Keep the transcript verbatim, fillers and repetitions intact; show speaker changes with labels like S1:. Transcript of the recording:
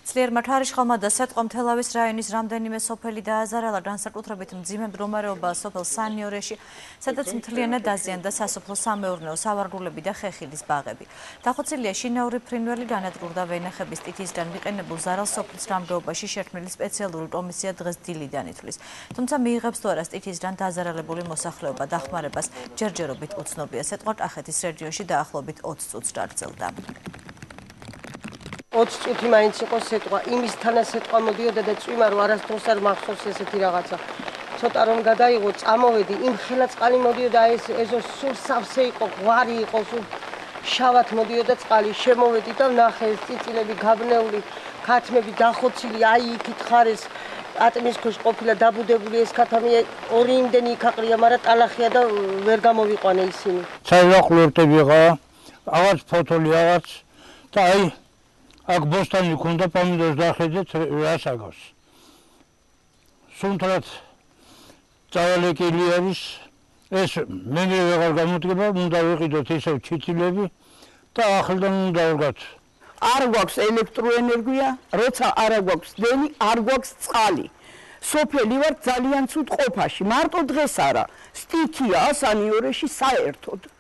S1: ძლიერმა ქარიშხალმა და სეტყვამ თელავის რაიონის რამდენიმე სოფელი დააზარალა, განსაკუთრებით მძიმე მგომარეობაა სოფელ სანიორეში, სადაც მთლიანად დაზიანდა სასოფლო სამეურნეო, სავარგულები და ხეხილის ბაღები. დახოცილია შინაური ფრინველი, განადგურდა ვენახები სტიქიისგან მიყენებულ ზარალს სოფლის გამგეობაში შექმნილი სპეციალური კომისია დღეს დილიდან ითვლის. თუმცა მიიღებს თუ არა სტიქიისგან დაზარალებული მოსახლეობა დახმარებას ჯერჯერობით უცნობია. სეტყვა კახეთის რეგიონში დაახლოებით ოცი წუთს გაგრძელდა.
S2: ოცი წუთი მაინც იყო სეტყვა, იმის თანა სეტყვა მოდიოდა და წვიმა რომ არასდროს არ მახსოვს ესეთი რაღაცა. ცოტა რომ გადაიღო, წამოვედი, იმ ხელა წყალი მოდიოდა, ეს ეზო სულ სავსე იყო, გვარი იყო, სულ შავად მოდიოდა წყალი. შემოვედი და ვნახე ეს წიწილები გაბნეული, ქათმები დახოცილი, აი იქით ხარეს ატმის ქვეშ ყოფილა დაბუდებული ეს ქათამი ორი იმდენი იქაყრია, მაგრამ ტალახია და ვერ გამოვიყვანე ისინი.
S3: საიაყლორტები ყავა, აღარც ფოთოლი აღარც და აი აქ ბოსტანი ქონდა, პომიდორს დახედეთ, რას აგავს. სუნთრად წავალეკილი არის, ეს მე ვეღარ გამოდგება, უნდა ვიყიდოთ ისევ ჩიცილები და ახლიდან უნდა ვდგათ.
S4: არ გვაქვს ელექტროენერგია, როცა არ გვაქვს დენი, არ გვაქვს წყალი. სოფელი ვარ ძალიან ცუდ ყოფაში, მარტო დღეს არა, სტიქია, სანიორეში საერთოდ.